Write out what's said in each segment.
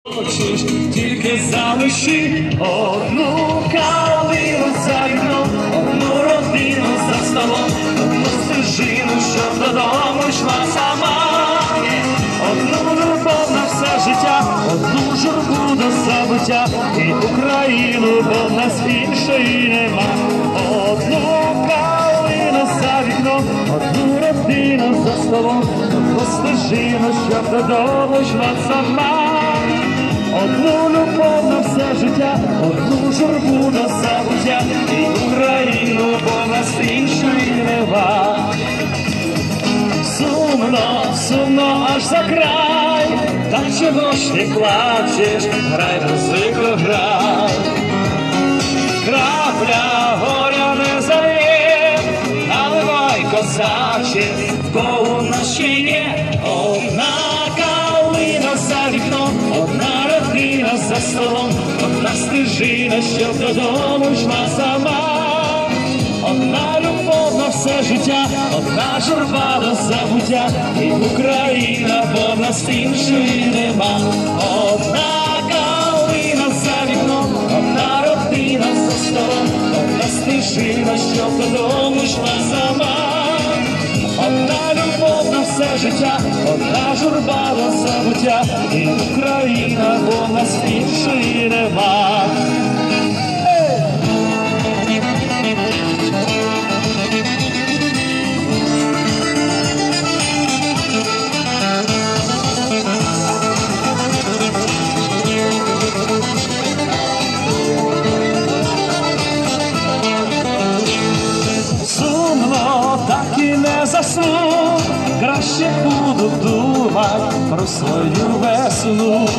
Хочеш, тільки залиши одну калину за вікном, одну родину за столом, одну стежину, щоб додому йшла сама. Одну любов на все життя, одну журбу до забуття, і Україну, бо в нас іншої нема. Одну калину за вікном, одну родину за столом, одну стежину, щоб додому йшла сама. Одну любов на все життя, одну журбу до забуття, і Україну, бо в нас іншої нема. Сумно, сумно аж за край, та чого ж ти плачеш, грай, музико, грай. Крапля горя не залє, наливай, козаче, в кого в нас ще є одна калина за вікном, одна родина за столом, одна стежина, щоб додому йшла сама. Одна любов на все життя, одна журба до забуття, і Україна, бо в нас іншої нема. Одна калина за вікном, одна родина за столом, одна стежина, щоб додому йшла сама. Одна любов на все життя, одна журба до забуття, і Україна, бо в нас іншої нема. Так і не засну, краще буду думати про свою весну.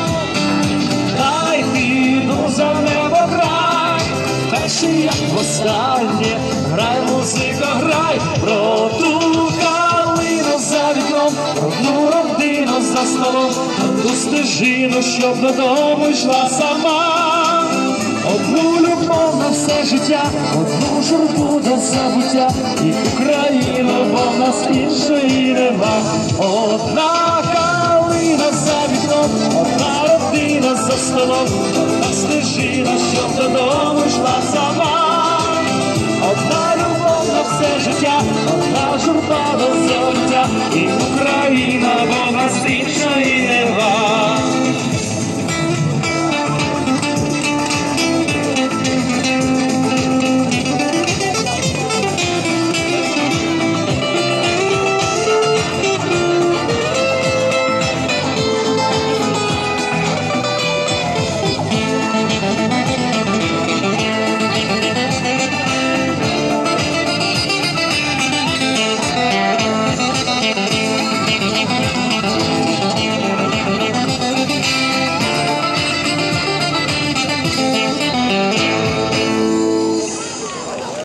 Дай піду за небо край, перший як востаннє, грай, музико, грай, про ту калину за вікном, про одну родину за столом, про ту стежину, щоб додому йшла сама. Одну любов на все життя, одну журбу до забуття, і Україну, бо в нас іншої нема. Одна калина за вікном, одна родина за столом, одна стежина, щоб додому йшла сама. Одна любов на все життя, одна журба до забуття, і Україна, бо в нас іншої нема.